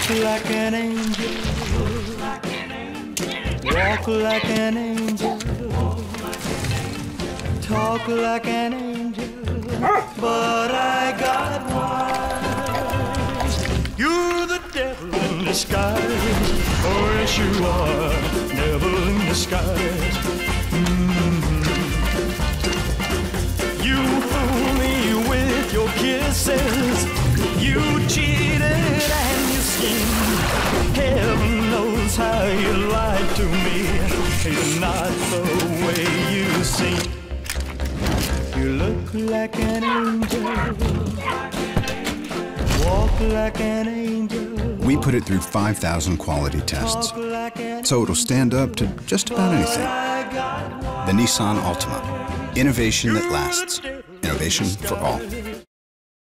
Walk like an angel. Walk like an angel. Talk like an angel. But I got wise. You're the devil in disguise. Oh, yes, you are. Devil in disguise. You fool me with your kisses. You cheated and you schemed. Heaven knows how you lied to me. You're not the way you seem. You look like an angel. Walk like an angel. We put it through 5,000 quality tests, so it'll stand up to just about anything. The Nissan Altima. Innovation that lasts. Innovation for all.